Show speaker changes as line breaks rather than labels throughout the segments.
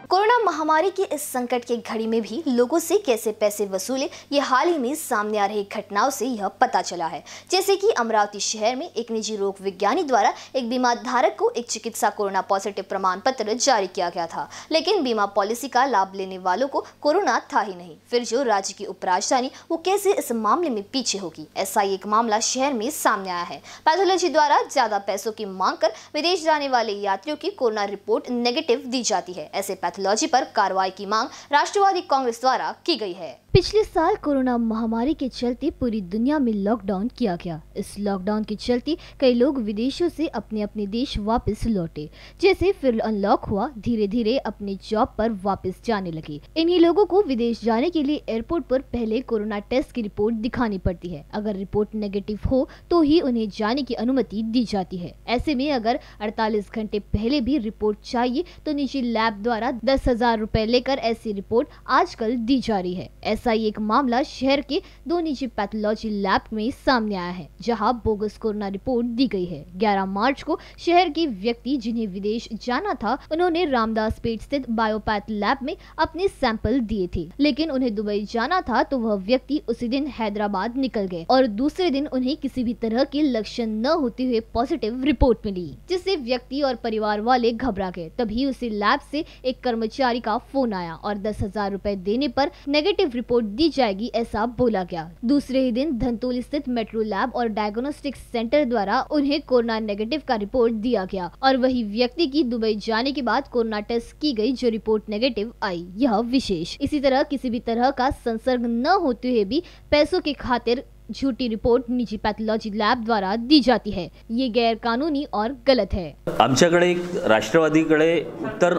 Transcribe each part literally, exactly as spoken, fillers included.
Corona महामारी की इस संकट के घड़ी में भी लोगों से कैसे पैसे वसूले, ये हाल ही में सामने आ रही घटनाओं से यह पता चला है। जैसे कि अमरावती शहर में एक निजी रोग विज्ञानी द्वारा एक बीमा धारक को एक चिकित्सा कोरोना पॉजिटिव प्रमाण पत्र जारी किया गया था, लेकिन बीमा पॉलिसी का लाभ लेने वालों को कोरोना था ही नहीं। फिर जो राज्य की उपराजधानी वो कैसे इस मामले में पीछे होगी, ऐसा ही एक मामला शहर में सामने आया है। पैथोलॉजी द्वारा ज्यादा पैसों की मांग कर विदेश जाने वाले यात्रियों की कोरोना रिपोर्ट नेगेटिव दी जाती है। ऐसे पैथोलॉजी पर कार्रवाई की मांग राष्ट्रवादी कांग्रेस द्वारा की गई है। पिछले साल कोरोना महामारी के चलते पूरी दुनिया में लॉकडाउन किया गया। इस लॉकडाउन के चलते कई लोग विदेशों से अपने अपने देश वापस लौटे। जैसे फिर अनलॉक हुआ, धीरे धीरे अपने जॉब पर वापस जाने लगे। इन्हीं लोगों को विदेश जाने के लिए एयरपोर्ट पर पहले कोरोना टेस्ट की रिपोर्ट दिखानी पड़ती है। अगर रिपोर्ट नेगेटिव हो तो ही उन्हें जाने की अनुमति दी जाती है। ऐसे में अगर अड़तालीस घंटे पहले भी रिपोर्ट चाहिए तो निजी लैब द्वारा दस हजार रूपए लेकर ऐसी रिपोर्ट आजकल दी जा रही है। ऐसा ही एक मामला शहर के दो निजी पैथोलॉजी लैब में सामने आया है, जहां बोगस कोरोना रिपोर्ट दी गई है। ग्यारह मार्च को शहर के व्यक्ति जिन्हें विदेश जाना था, उन्होंने रामदास पेट स्थित बायोपैथ लैब में अपने सैंपल दिए थे, लेकिन उन्हें दुबई जाना था तो वह व्यक्ति उसी दिन हैदराबाद निकल गए और दूसरे दिन उन्हें किसी भी तरह के लक्षण न होते हुए पॉजिटिव रिपोर्ट मिली, जिससे व्यक्ति और परिवार वाले घबरा गए। तभी उसी लैब से एक कर्मचारी का फोन आया और दस हजार रूपए देने पर नेगेटिव रिपोर्ट दी जाएगी, ऐसा बोला गया। दूसरे ही दिन धनतोल स्थित मेट्रो लैब और डायग्नोस्टिक सेंटर द्वारा उन्हें कोरोना नेगेटिव का रिपोर्ट दिया गया और वही व्यक्ति की दुबई जाने के बाद कोरोना टेस्ट की गई, जो रिपोर्ट नेगेटिव आई। यह विशेष। इसी तरह किसी भी तरह का संसर्ग न होते हुए भी पैसों के खातिर झूठी रिपोर्ट निजी पैथोलॉजी लॅब द्वारा दी जाती है। ये गैर कानूनी और गलत है।
आमच्याकडे एक राष्ट्रवादीकडे उत्तर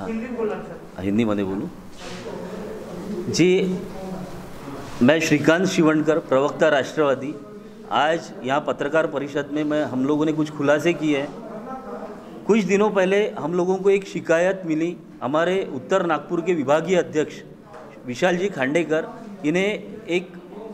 हिंदी मध्ये बोलू जी, मैं श्रीकांत शिवणकर, प्रवक्ता राष्ट्रवादी। आज यहाँ पत्रकार परिषद में मैं हम लोगों ने कुछ खुलासे किए हैं। कुछ दिनों पहले हम लोगों को एक शिकायत मिली, हमारे उत्तर नागपुर के विभागीय अध्यक्ष विशाल जी खांडेकर, इन्हें एक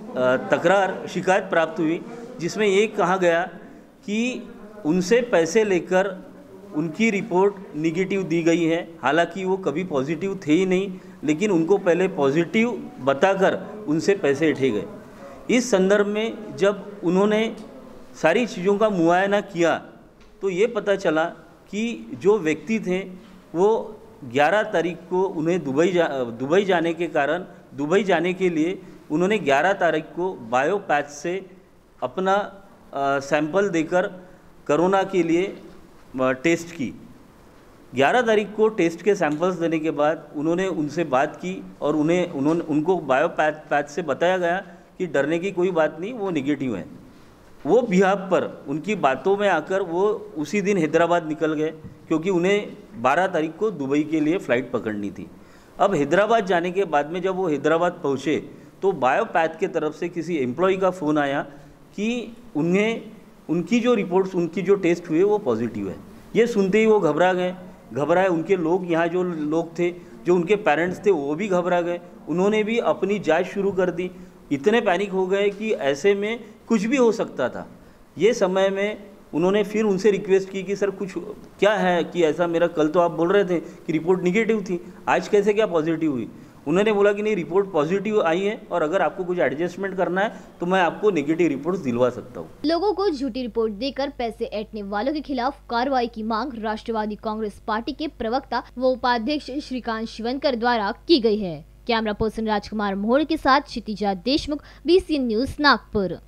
तकरार शिकायत प्राप्त हुई, जिसमें ये कहा गया कि उनसे पैसे लेकर उनकी रिपोर्ट निगेटिव दी गई है। हालांकि वो कभी पॉजिटिव थे ही नहीं, लेकिन उनको पहले पॉजिटिव बताकर उनसे पैसे उठे गए। इस संदर्भ में जब उन्होंने सारी चीज़ों का मुआयना किया तो ये पता चला कि जो व्यक्ति थे वो ग्यारह तारीख को उन्हें दुबई जा दुबई जाने के कारण दुबई जाने के लिए उन्होंने ग्यारह तारीख को बायोपैथ से अपना आ, सैंपल देकर कोरोना के लिए टेस्ट की। ग्यारह तारीख को टेस्ट के सैंपल्स देने के बाद उन्होंने उनसे बात की और उन्हें उन्होंने उनको बायोपैथ पैथ से बताया गया कि डरने की कोई बात नहीं, वो निगेटिव है। वो बिहाफ पर उनकी बातों में आकर वो उसी दिन हैदराबाद निकल गए, क्योंकि उन्हें बारह तारीख को दुबई के लिए फ़्लाइट पकड़नी थी। अब हैदराबाद जाने के बाद में जब वो हैदराबाद पहुँचे तो बायोपैथ के तरफ से किसी एम्प्लॉय का फ़ोन आया कि उन्हें उनकी जो रिपोर्ट्स उनकी जो टेस्ट हुए वो पॉजिटिव है। ये सुनते ही वो घबरा गए घबराए उनके लोग, यहाँ जो लोग थे, जो उनके पेरेंट्स थे, वो भी घबरा गए। उन्होंने भी अपनी जांच शुरू कर दी। इतने पैनिक हो गए कि ऐसे में कुछ भी हो सकता था। ये समय में उन्होंने फिर उनसे रिक्वेस्ट की कि सर कुछ क्या है कि ऐसा, मेरा कल तो आप बोल रहे थे कि रिपोर्ट निगेटिव थी, आज कैसे क्या पॉजिटिव हुई। उन्होंने बोला कि नहीं, रिपोर्ट पॉजिटिव आई है और अगर आपको कुछ एडजस्टमेंट करना है तो मैं आपको नेगेटिव रिपोर्ट्स दिलवा सकता हूँ।
लोगों को झूठी रिपोर्ट देकर पैसे ऐंठने वालों के खिलाफ कार्रवाई की मांग राष्ट्रवादी कांग्रेस पार्टी के प्रवक्ता व उपाध्यक्ष श्रीकांत शिवणकर द्वारा की गई है। कैमरा पर्सन राजकुमार मोहड़ के साथ Kshitija Deshmukh, B C N news Nagpur.